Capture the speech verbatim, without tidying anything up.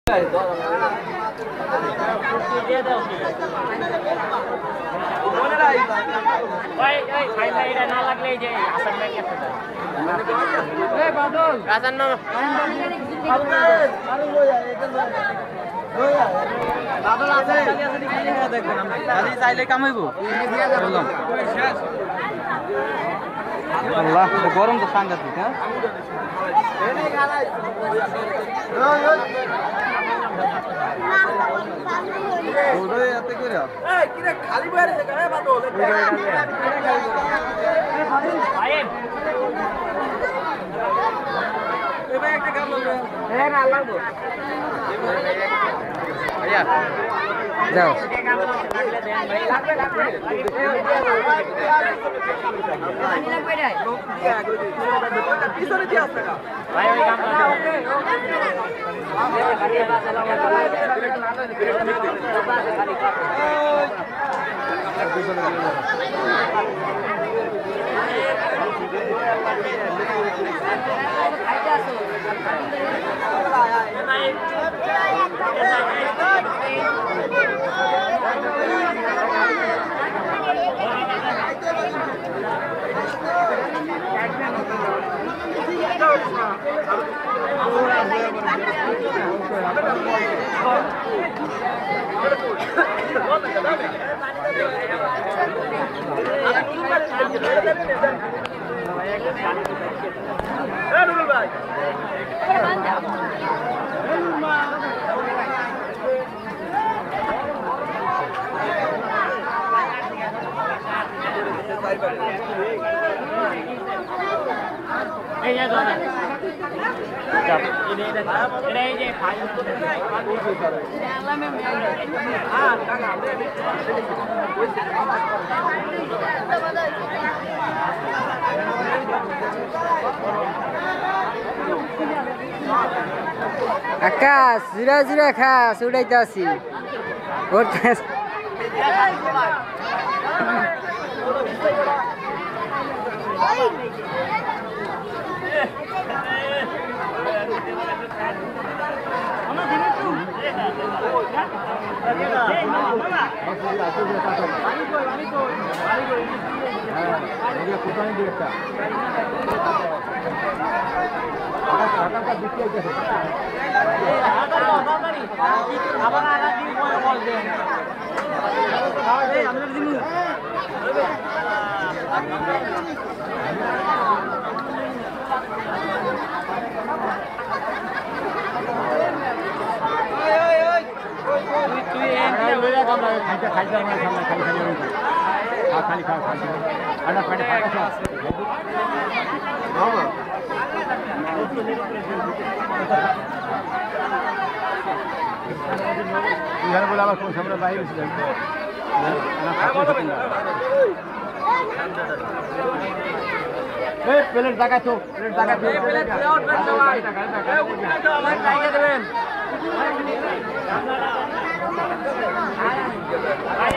চাইলে কামাইব আল্লাহ গরম তো সাংঘাতিক হ্যাঁ খালি যাও আকাশ জুড়া জুড়া খাস উড়াইতে আসি খালি খা খালি আনা পেটে ফাটা আছে বাবা ইয়ার বলে আবার কোন সামনে বাইরে ছিল এই প্লেট জায়গা তো প্লেট জায়গা তো প্লেট প্লেট সবাই এই উঠে দাও আমার জায়গা দেবেন